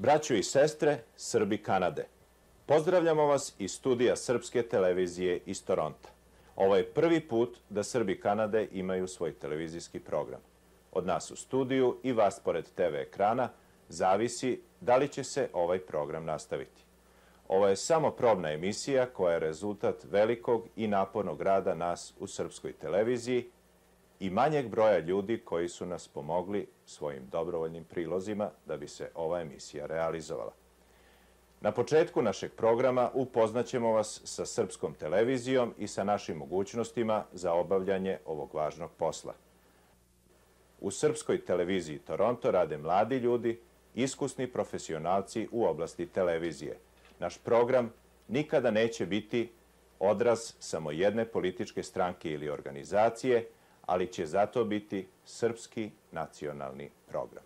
Braćo i sestre, Srbi Kanade, pozdravljamo vas iz studija Srpske televizije iz Toronta. Ovo je prvi put da Srbi Kanade imaju svoj televizijski program. Od nas u studiju i vas pored TV ekrana zavisi da li će se ovaj program nastaviti. Ovo je samo probna emisija koja je rezultat velikog i napornog rada nas u Srpskoj televiziji i manjeg broja ljudi koji su nas pomogli svojim dobrovoljnim prilozima da bi se ova emisija realizovala. Na početku našeg programa upoznaćemo vas sa Srpskom televizijom i sa našim mogućnostima za obavljanje ovog važnog posla. U Srpskoj televiziji Toronto rade mladi ljudi, iskusni profesionalci u oblasti televizije. Naš program nikada neće biti odraz samo jedne političke stranke ili organizacije, ali će zato biti srpski nacionalni program.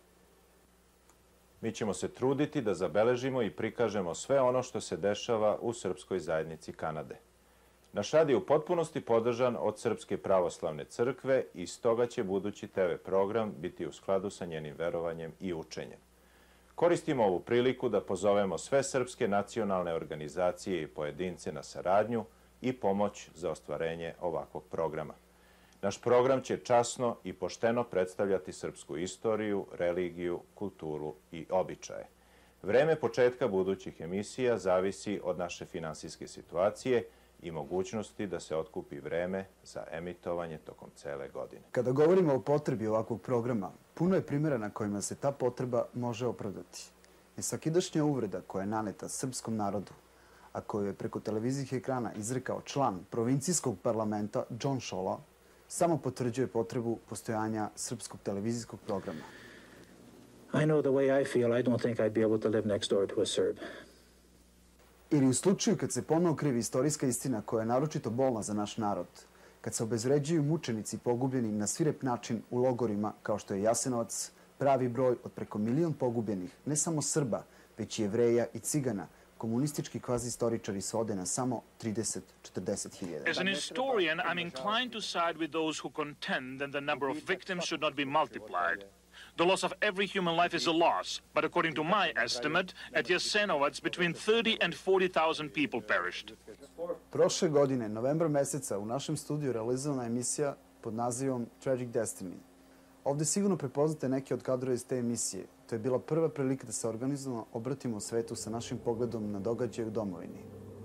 Mi ćemo se truditi da zabeležimo i prikažemo sve ono što se dešava u Srpskoj zajednici Kanade. Naš rad je u potpunosti podržan od Srpske pravoslavne crkve i stoga će budući TV program biti u skladu sa njenim verovanjem i učenjem. Koristimo ovu priliku da pozovemo sve srpske nacionalne organizacije i pojedince na saradnju i pomoć za ostvarenje ovakvog programa. Naš program će časno i pošteno predstavljati srpsku istoriju, religiju, kulturu i običaje. Vreme početka budućih emisija zavisi od naše finansijske situacije i mogućnosti da se otkupi vreme za emitovanje tokom cele godine. Kada govorimo o potrebi ovakvog programa, puno je primjera na kojima se ta potreba može opravdati. I svakidašnja uvreda koja je naneta srpskom narodu, a koju je preko televizijskih ekrana izrekao član provincijskog parlamenta John Šola, samo potvrđuje potrebu postojanja srpskog televizijskog programa. I know the way I feel, I don't think I'd be able to live next door to a Serb. Ili u slučaju kad se ponovo krivi istorijska istina koja je naročito bolna za naš narod, kad se obezvređuju mučenici pogubljeni na svirep način u logorima kao što je Jasenovac, pravi broj od preko 1 milion pogubljenih, ne samo Srba, već i Jevreja i Cigana, komunistički kvazi-istoričari svode na samo 30-40 hiljada. As an historian, I'm inclined to side with those who contend that the number of victims should not be multiplied. The loss of every human life is a loss, but according to my estimate, at Jasenovac, between 30 and 40,000 people perished. Prošle godine, novembra meseca, u našem studiju realizovana emisija pod nazivom Tragic Destiny. Ovdje sigurno prepoznate neke od kadrova iz te emisije. To je bila prva prilika da se organizovano obratimo svetu sa našim pogledom na događaje u domovini.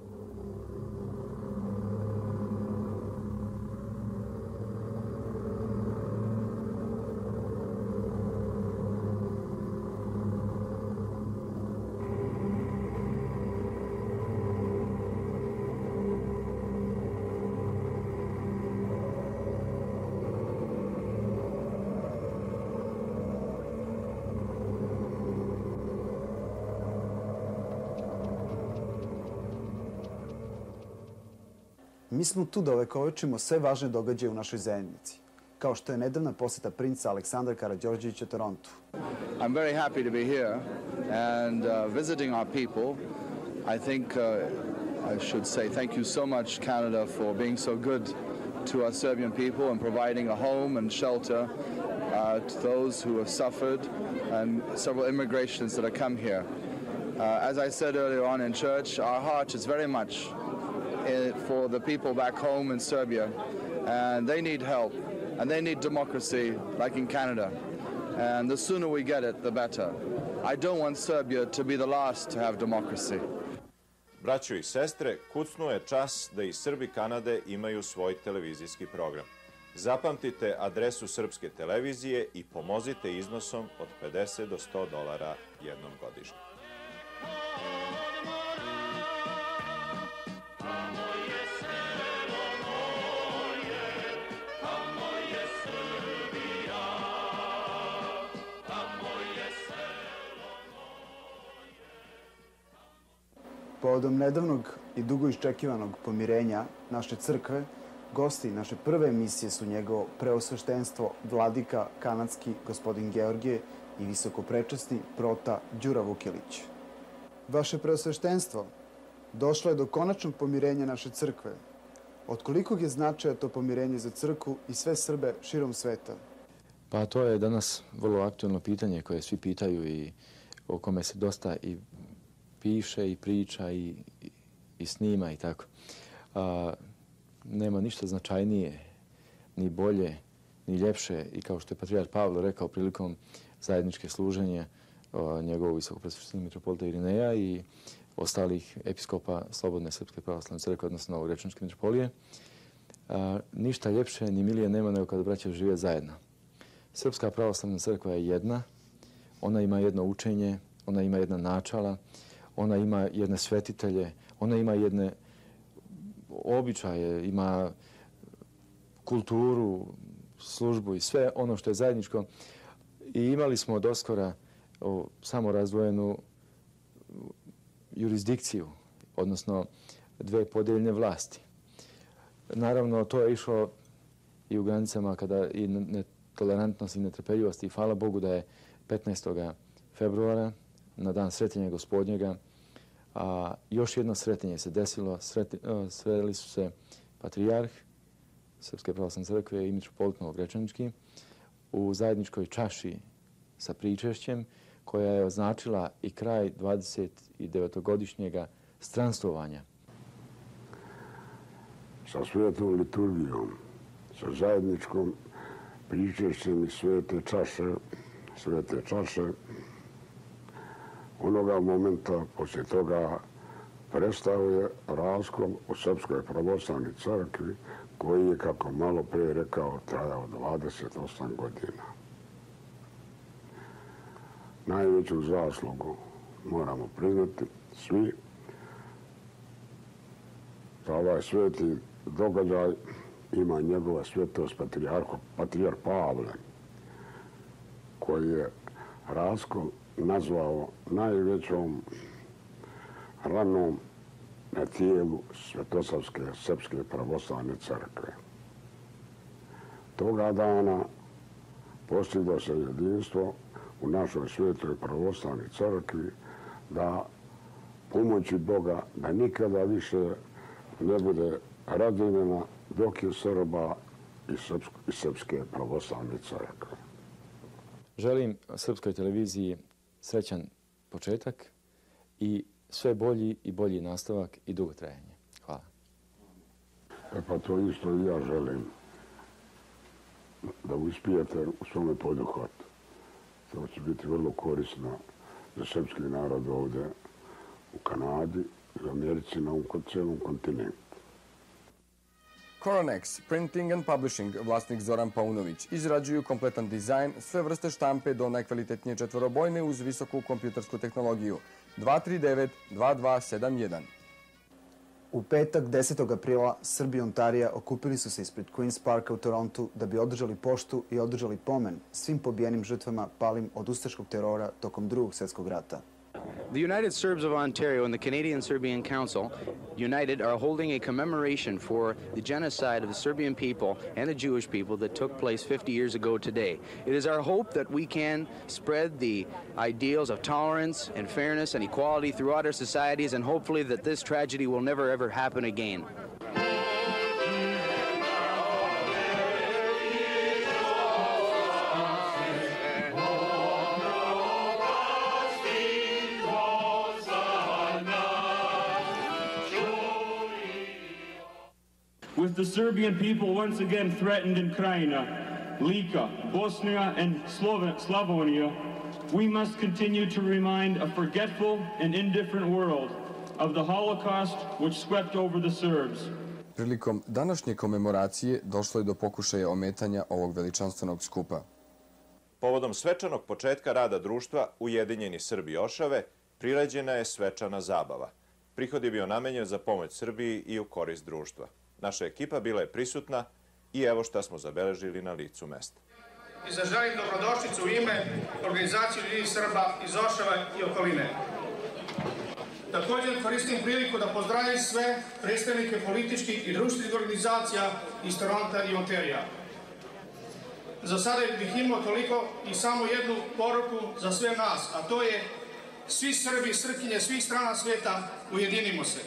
Mi smo tu da ovekovečimo sve važne događaje u našoj zajednici, kao što je nedavna posjeta princa Aleksandra Karađorđevića Torontu. I'm very happy to be here and visiting our people. I think I should say thank you so much, Canada, for being so good to our Serbian people and providing a home and shelter to those who have suffered and several immigrations that have come here. As I said earlier on in church, our heart is very much for the people back home in Serbia, and they need help, and they need democracy like in Canada, and the sooner we get it, the better. I don't want Serbia to be the last to have democracy. Braćo i sestre, kucnuo je čas da i Srbi Kanade imaju svoj televizijski program. Zapamtite adresu Srpske televizije i pomozite iznosom od $50 do $100 jednom godišnje. Povodom nedavnog i dugo iščekivanog pomirenja naše crkve, gosti naše prve emisije su njegovo preosveštenstvo vladika kanadski gospodin Georgije i visokoprečasni prota Đura Vukelić. Vaše preosveštenstvo, došlo je do konačnog pomirenja naše crkve. Od kolikog je značaja to pomirenje za crkvu i sve Srbe širom sveta? Pa to je danas vrlo aktuelno pitanje koje svi pitaju i o kome se dosta i piše i priča i snima i tako. Nema ništa značajnije, ni bolje, ni ljepše i kao što je patrijarh Pavle rekao prilikom zajedničke služenja njegovog visokopresveštenog mitropolita Irineja i ostalih episkopa Slobodne Srpske pravoslavne crkve, odnosno Novogrečanske mitropolije. Ništa ljepše ni milije nema nego kada braća žive zajedno. Srpska pravoslavna crkva je jedna, ona ima jedno učenje, ona ima jedna načala, ona ima jedne svetitelje, ona ima jedne običaje, ima kulturu, službu i sve ono što je zajedničko. I imali smo doskora samo razdvojenu jurisdikciju, odnosno dve podeljene vlasti. Naravno, to je išlo i u granicama kada i netolerantnost i netrpeljivost i hvala Bogu da je 15. februara, na dan Sretenja Gospodnjega, još jedno sretenje se desilo. Sreli su se patrijarh Srpske pravoslavne crkve i mitropolit Novogrečanički u zajedničkoj čaši sa pričešćem koja je označila i kraj 29-godišnjega stranstvovanja. Sa svetom liturgijom, sa zajedničkom pričešćem i svete čaše, onoga momenta poslije toga prestao je raskol u Srpskoj pravoslavnoj crkvi koji je, kako malo prije rekao, trajao 28 godina. Najveću zaslugu moramo priznati svi za ovaj sveti događaj ima njegova svetost patrijarh Pavle, koji je raskol nazvao najvećom ranom na tijelu Svetosavske Srpske pravoslavne crkve. Toga dana postiglo se jedinstvo u našoj svetoj pravoslavnoj crkvi da pomoći Boga da nikada više ne bude razdijeljena dok je Srba i Srpske pravoslavne crkve. Želim Srpskoj televiziji srećan početak i sve bolji i bolji nastavak i dugo trajanje. Hvala. Pa to isto i ja želim da uspijete u svome poduhvatu. To će biti vrlo korisno za srpski narod ovdje u Kanadi, u Americi, na cijelom kontinentu. Coronex Printing and Publishing, vlasnik Zoran Paunović, izrađuju kompletan dizajn, sve vrste štampe do najkvalitetnije četvorobojne uz visoku kompjutersku tehnologiju. 239-2271. U petak, 10. aprila, Srbi i Ontarija okupili su se ispred Queen's Parka u Torontu da bi održali poštu i održali pomen svim pobijenim žrtvama palim od ustaškog terora tokom Drugog svjetskog rata. The United Serbs of Ontario and the Canadian Serbian Council, united, are holding a commemoration for the genocide of the Serbian people and the Jewish people that took place 50 years ago today. It is our hope that we can spread the ideals of tolerance and fairness and equality throughout our societies, and hopefully that this tragedy will never ever happen again. With the Serbian people once again threatened in Krajina, Lika, Bosnia, and Slavonia, we must continue to remind a forgetful and indifferent world of the Holocaust which swept over the Serbs. Prilikom današnje komemoracije došlo je do pokušaja ometanja ovog veličanstvenog skupa. Povodom svečanog početka rada društva Ujedinjeni Srbi Ošave priređena je svečana zabava. Prihod je bio namenjen za pomoć Srbiji i u korist društva. Naša ekipa bila je prisutna i evo šta smo zabeležili na licu mesta. I zaželim dobrodošlicu u ime organizacije ljudi Srba iz Ošava i okoline. Također koristim priliku da pozdravim sve predstavnike političkih i društvenih organizacija iz Toronta i Ontarija. Za sada bih imao toliko i samo jednu poruku za sve nas, a to je svi Srbi i Srpkinje svih strana svijeta, ujedinimo se.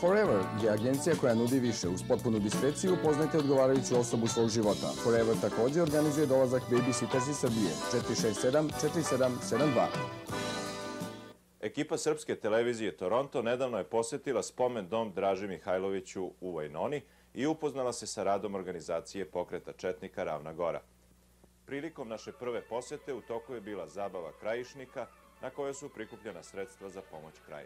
Forever je agencija koja nudi više. Uz potpunu diskreciju upoznajte odgovarajuću osobu svog života. Forever također organizuje dolazak Babysitters iz Srbije. 467-4772. Ekipa Srpske televizije Toronto nedavno je posjetila spomen dom Draži Mihajloviću u Vajnoni i upoznala se sa radom organizacije pokreta četnika Ravna Gora. Prilikom naše prve posjete u toku je bila zabava krajišnika na kojoj su prikupljena sredstva za pomoć krajini.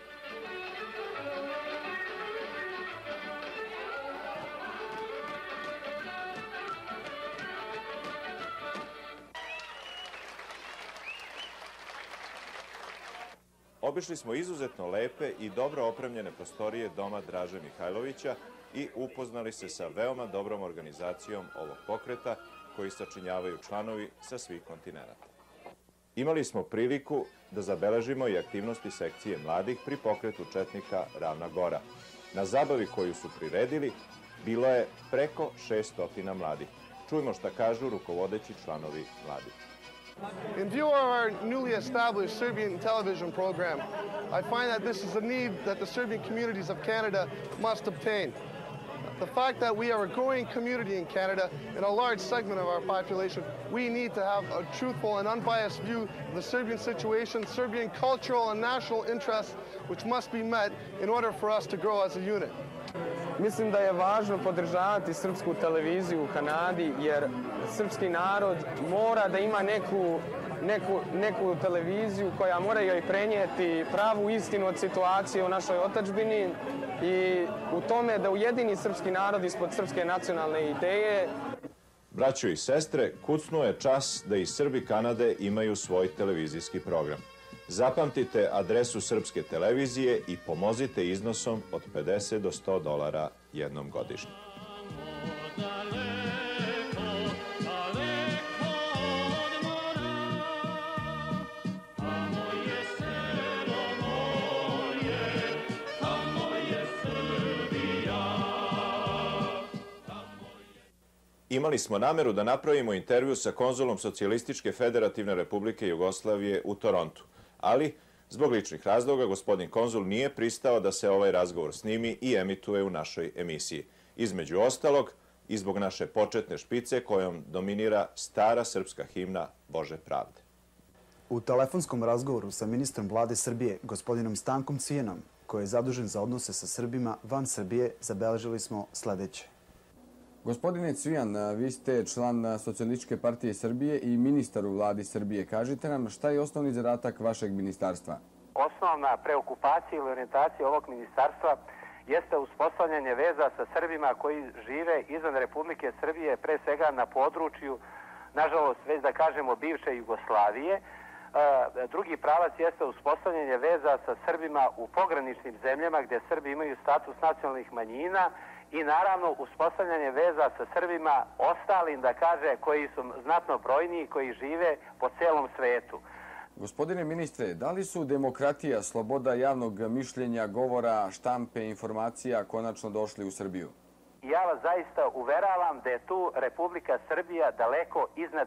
Obišli smo izuzetno lepe i dobro opremljene prostorije doma Draže Mihajlovića i upoznali se sa veoma dobrom organizacijom ovog pokreta koji sačinjavaju članovi sa svih kontinenata. Imali smo priliku da zabeležimo i aktivnosti sekcije mladih pri pokretu četnika Ravna Gora. Na zabavi koju su priredili bilo je preko 600 mladih. Čujmo šta kažu rukovodeći članovi mladih. In view of our newly established Serbian television program, I find that this is a need that the Serbian communities of Canada must obtain. The fact that we are a growing community in Canada and a large segment of our population, we need to have a truthful and unbiased view of the Serbian situation, Serbian cultural and national interests, which must be met in order for us to grow as a unit. Mislim da je važno podržavati srpsku televiziju u Kanadi jer srpski narod mora da ima neku televiziju koja mora joj prenijeti pravu istinu od situacije u našoj otadžbini i u tome da ujedini srpski narod ispod srpske nacionalne ideje. Braćo i sestre, kucnuo je čas da i Srbi Kanade imaju svoj televizijski program. Zapamtite adresu Srpske televizije i pomozite iznosom od $50 do $100 jednom godišnje. Imali smo nameru da napravimo intervju sa konzulom Socijalističke federativne republike Jugoslavije u Torontu, ali zbog ličnih razloga gospodin konzul nije pristao da se ovaj razgovor snimi i emituje u našoj emisiji. Između ostalog i zbog naše početne špice kojom dominira stara srpska himna Bože pravde. U telefonskom razgovoru sa ministrom vlade Srbije, gospodinom Stankom Cvijanom, koji je zadužen za odnose sa Srbima van Srbije, zabeležili smo sledeće. Gospodine Cvijan, vi ste član Socijalističke partije Srbije i ministar u vladi Srbije. Kažite nam šta je osnovni zadatak vašeg ministarstva? Osnovna preokupacija ili orijentacija ovog ministarstva jeste uspostavljanje veza sa Srbima koji žive izvan Republike Srbije, pre svega na području, nažalost, već da kažemo, bivše Jugoslavije. Drugi pravac jeste uspostavljanje veza sa Srbima u pograničnim zemljama gdje Srbi imaju status nacionalnih manjina i naravno uspostavljanje veza sa Srbima ostalim, da kaže, koji su znatno brojniji, koji žive po celom svetu. Gospodine ministre, da li su demokratija, sloboda javnog mišljenja, govora, štampe, informacija konačno došli u Srbiju? Ja vas zaista uveravam da je tu Republika Srbija daleko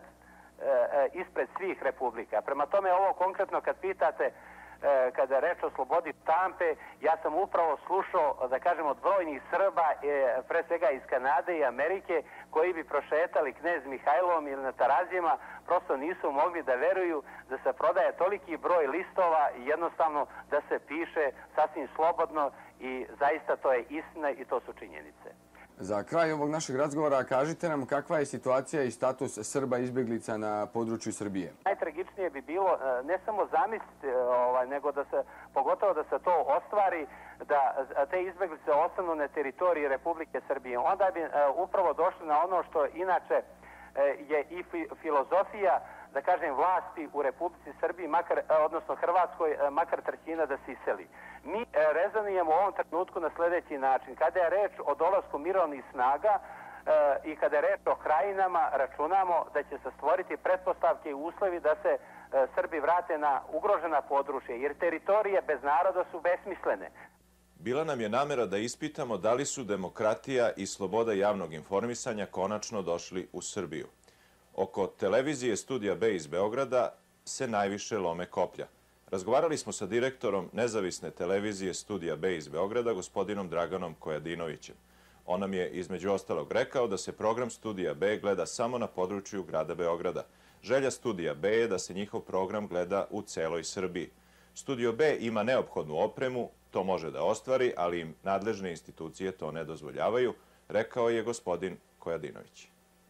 ispred svih republika. Prema tome, ovo konkretno kad pitate, kada je reč o slobodi štampe, ja sam upravo slušao, da kažem, od brojnih Srba, pre svega iz Kanade i Amerike, koji bi prošetali Knez Mihajlovom ili na Tarazijama, prosto nisu mogli da veruju da se prodaje toliki broj listova i jednostavno da se piše sasvim slobodno i zaista to je istina i to su činjenice. Za kraj ovog našeg razgovora kažite nam kakva je situacija i status Srba izbjeglica na području Srbije. Najtragičnije bi bilo ne samo zamisliti, nego da se, pogotovo da se to ostvari, da te izbjeglice ostanu na teritoriji Republike Srbije. Onda bi upravo došli na ono što inače je i filozofija, da kažem, vlasti u Republici Srbiji, odnosno Hrvatskoj, makar trećina da se iseli. Mi rezonujemo u ovom trenutku na sljedeći način. Kada je reč o dolasku mirovnih snaga i kada je reč o krajinama, računamo da će se stvoriti pretpostavke i uslovi da se Srbi vrate na ugrožena područja, jer teritorije bez naroda su besmislene. Bila nam je namera da ispitamo da li su demokratija i sloboda javnog informisanja konačno došli u Srbiju. Oko televizije Studija B iz Beograda se najviše lome koplja. Razgovarali smo sa direktorom nezavisne televizije Studija B iz Beograda, gospodinom Draganom Kojadinovićem. On nam je između ostalog rekao da se program Studija B gleda samo na području grada Beograda. Želja Studija B je da se njihov program gleda u celoj Srbiji. Studio B ima neophodnu opremu, to može da ostvari, ali im nadležne institucije to ne dozvoljavaju, rekao je gospodin Kojadinović.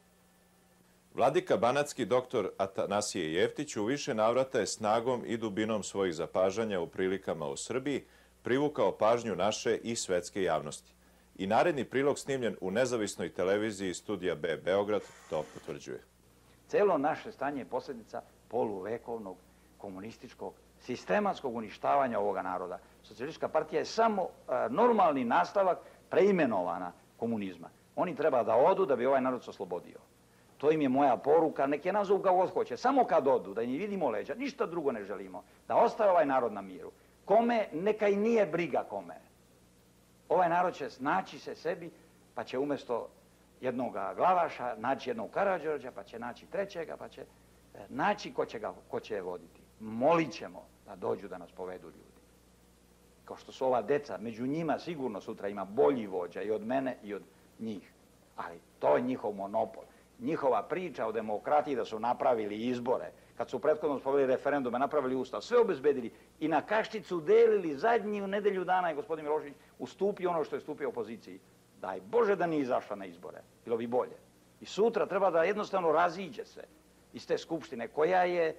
Vladika banatski doktor Atanasije Jeftić u više navrata je snagom i dubinom svojih zapažanja u prilikama u Srbiji privukao pažnju naše i svetske javnosti. I naredni prilog snimljen u nezavisnoj televiziji Studija B Beograd to potvrđuje. Celo naše stanje je posljedica poluvekovnog komunističkog sistematskog uništavanja ovoga naroda. Socijalistička partija je samo normalni nastavak preimenovana komunizma. Oni treba da odu da bi ovaj narod se oslobodio. To im je moja poruka, nek je nazovu kao god hoće. Samo kad odu, da im vidimo leđa, ništa drugo ne želimo. Da ostave ovaj narod na miru. Kome, neka i nije briga kome. Ovaj narod će naći se sebi, pa će umjesto jednog Glavaša naći jednog Karađorđa, pa će naći trećega, pa će naći ko će je voditi. Molit ćemo da dođu da nas povedu ljudi. Kao što su ova deca, među njima sigurno sutra ima bolji vođa i od mene i od njih. Ali to je njihov monopol. Njihova priča o demokratiji da su napravili izbore, kad su prethodno sproveli referendume, napravili ustav, sve obezbedili i na kaščicu delili zadnju nedelju dana je gospodin Milošević ustupio ono što je stupio opoziciji. Daj Bože da nije izašla na izbore, bilo bi bolje. I sutra treba da jednostavno raziđe se iz te skupštine koja je,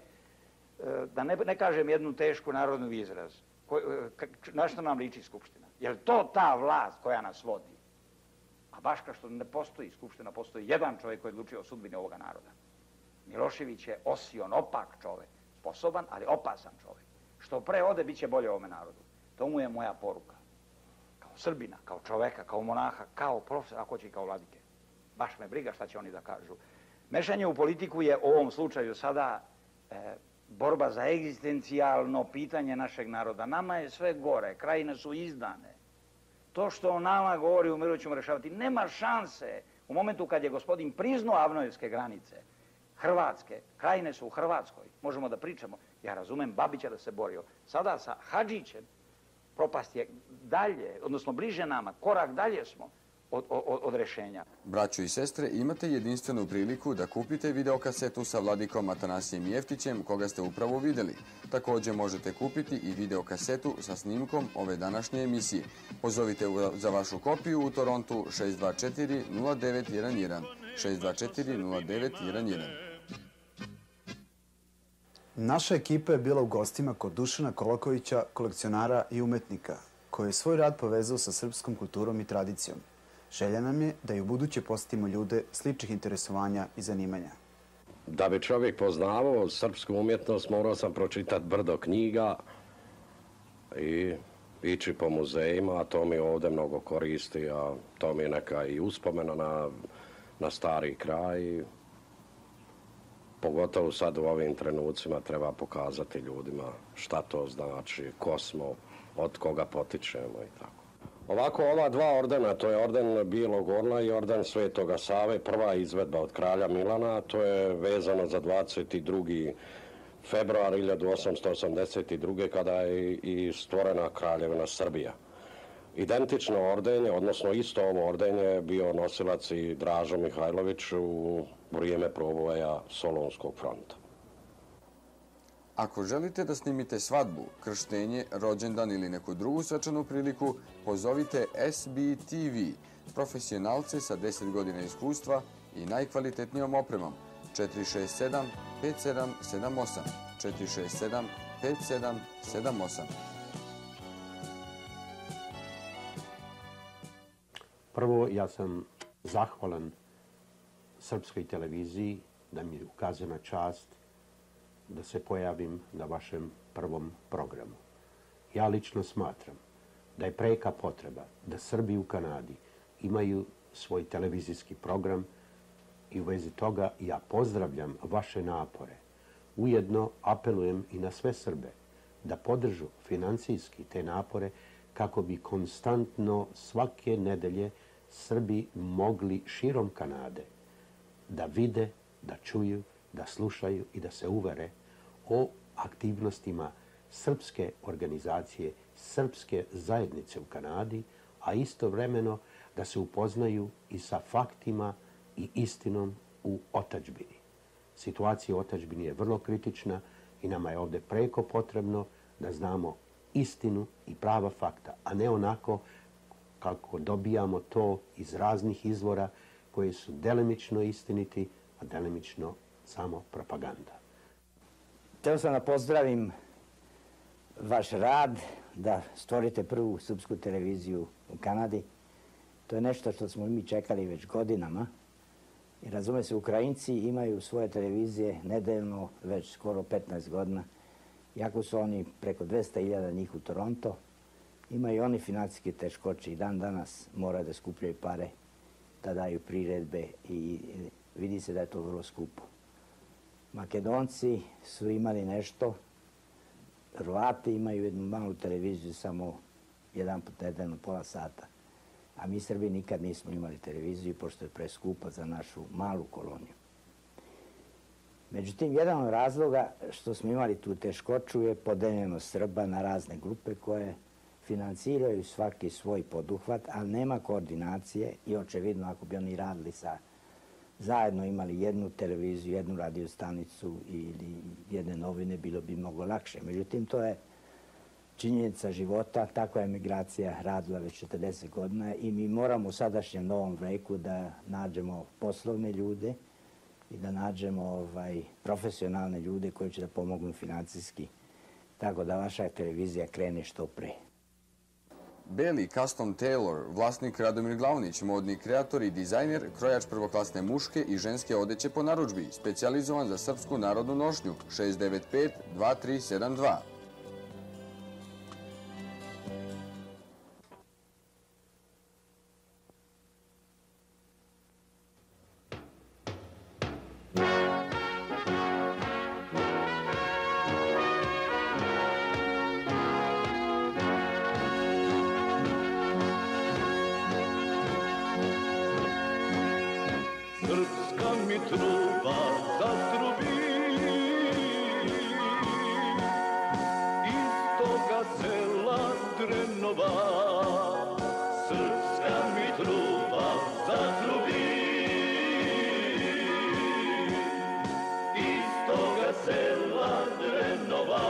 da ne kažem jednu tešku narodnu izraz, na što nam liči skupština. Je li to ta vlast koja nas vodi? A baš kao što ne postoji skupština, postoji jedan čovjek koji je odlučio o sudbini ovoga naroda. Milošević je osion, opak čovjek, sposoban, ali opasan čovjek. Što pre ode, bit će bolje ovome narodu. To mu je moja poruka. Kao Srbina, kao čoveka, kao monaha, kao profesora, ako će i kao vladike. Baš me briga šta će oni da kažu. Mešanje u politiku je u ovom slučaju sada borba za egzistencijalno pitanje našeg naroda. Nama je sve gore, krajine su izdane. To što o nama govori u miru ćemo rešavati, nema šanse. U momentu kad je gospodin priznao Avnojevske granice, Hrvatske, krajine su u Hrvatskoj, možemo da pričamo. Ja razumem Babića da se borio. Sada sa Hadžićem propast je dalje, odnosno bliže nama, korak dalje smo od rešenja. Braćo i sestre, imate jedinstvenu priliku da kupite videokasetu sa vladikom Atanasijem Jeftićem, koga ste upravo videli. Također možete kupiti i videokasetu sa snimkom ove današnje emisije. Pozovite za vašu kopiju u Torontu 624-0911. 624-0911. Naša ekipa je bila u gostima kod Dušana Kolakovića, kolekcionara i umetnika, koji je svoj rad povezao sa srpskom kulturom i tradicijom. Želja nam je da i u buduće posjetimo ljude sličnih interesovanja i zanimanja. Da bi čovjek poznavao srpsku umjetnost, morao sam pročitati brdo knjiga i ići po muzejima, a to mi ovdje mnogo koristi, a to mi je neka i uspomena na stari kraj. Pogotovo sad u ovim trenucima treba pokazati ljudima šta to znači, ko smo, od koga potičemo i tako. Ovako, ova dva ordena, to je orden Bijelog orla i orden Svetoga Save, prva izvedba od kralja Milana, to je vezano za 22. februar 1882. kada je i stvorena Kraljevina Srbija. Identično ordenje, odnosno isto ovo ordenje, bio nosilac i Dražo Mihajlović u vrijeme proboja Solunskog fronta. Ako želite da snimite svadbu, krštenje, rođendan ili neku drugu svečanu priliku, pozovite SBTV, profesionalce sa 10 godina iskustva i najkvalitetnijom opremom. 467-5778. 467-5778. Prvo, ja sam zahvalan Srpskoj televiziji da mi je ukazana čast da se pojavim na vašem prvom programu. Ja lično smatram da je preka potreba da Srbi u Kanadi imaju svoj televizijski program i u vezi toga ja pozdravljam vaše napore. Ujedno apelujem i na sve Srbe da podržu financijski te napore kako bi konstantno svake nedelje Srbi mogli širom Kanade da vide, da čuju, da slušaju i da se uvere o aktivnostima srpske organizacije, srpske zajednice u Kanadi, a istovremeno da se upoznaju i sa faktima i istinom u otadžbini. Situacija u otadžbini je vrlo kritična i nama je ovdje preko potrebno da znamo istinu i prava fakta, a ne onako kako dobijamo to iz raznih izvora koji su delimično istiniti, a delimično samo propaganda. Htio sam da pozdravim vaš rad, da stvorite prvu srpsku televiziju u Kanadi. To je nešto što smo mi čekali već godinama. I razume se, Ukrajinci imaju svoje televizije nedeljno već skoro 15 godina. Iako su oni preko 200.000 njih u Toronto, imaju oni financijske teškoće i dan danas moraju da skupljaju pare, da daju priredbe i vidi se da je to vrlo skupo. Makedonci su imali nešto, Hrvati imaju jednu malu televiziju, samo jedan put nedeljno, pola sata. A mi Srbi nikad nismo imali televiziju, pošto je preskupa za našu malu koloniju. Međutim, jedan od razloga što smo imali tu teškoću je podeljenost Srba na razne grupe koje financiraju svaki svoj poduhvat, ali nema koordinacije i očevidno ako bi oni radili zajedno imali jednu televiziju, jednu radio stanicu ili jedne novine, bilo bi mnogo lakše. Međutim, to je činjenica života, takva je migracija radila već 40 godina i mi moramo u sadašnjem novom veku da nađemo poslovne ljude i da nađemo profesionalne ljude koji će da pomognu financijski, tako da vaša televizija krene što pre. Beli Custom Tailor, vlasnik Radomir Glavnić, modni kreator i dizajner, krojač prvoklasne muške i ženske odeće po narudžbi, specijalizovan za srpsku narodnu nošnju, 695-2372. Srpska mi truba zatrubi, iz toga sela Drenova. Srpska mi truba zatrubi, iz toga sela Drenova.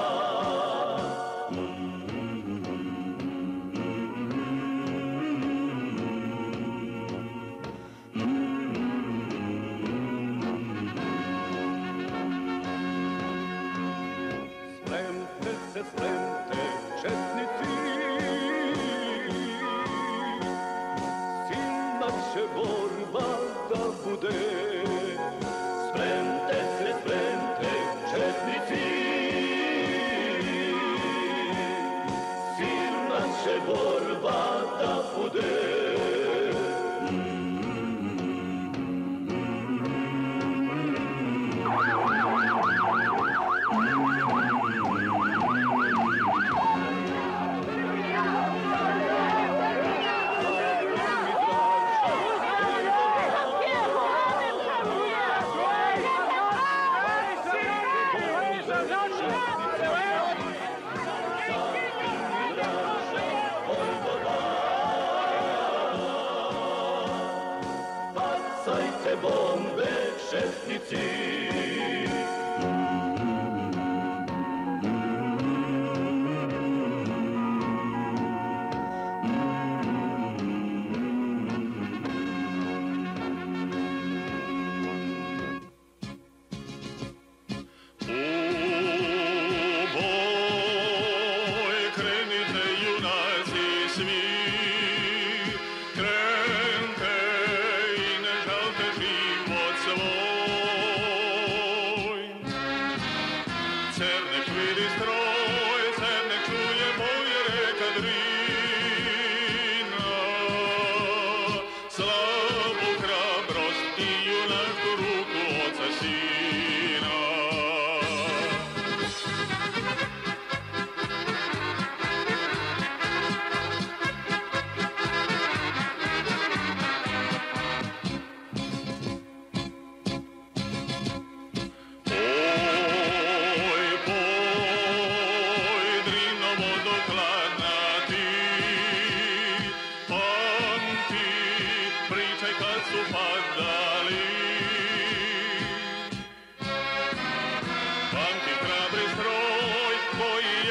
Spremte, četnici, silna će borba da bude. Spremte se, četnici, silna će borba da bude.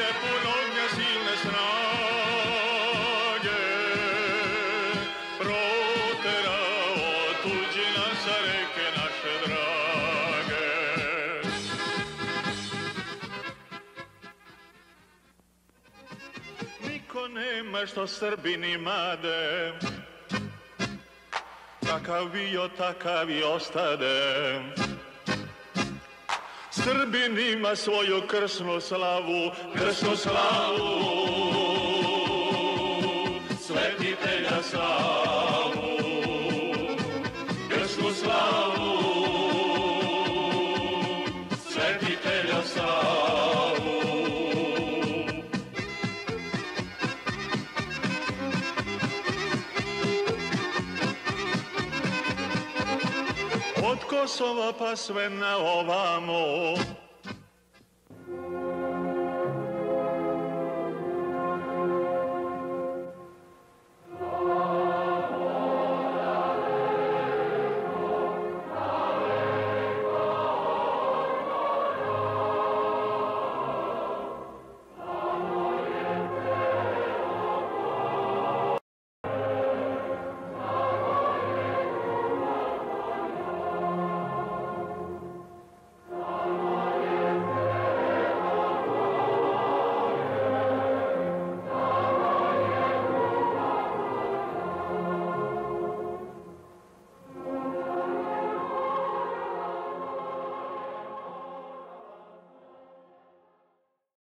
punog dnja silne snage, proterao tuđina sa reke naše drage. Niko nema što Srbin imade, takav bio, takav i ostade. Srbin ima svoju krsnu slavu, svetitelja slavu, krsnu slavu, svetitelja slavu. Od Kosova pa sve na ovamo,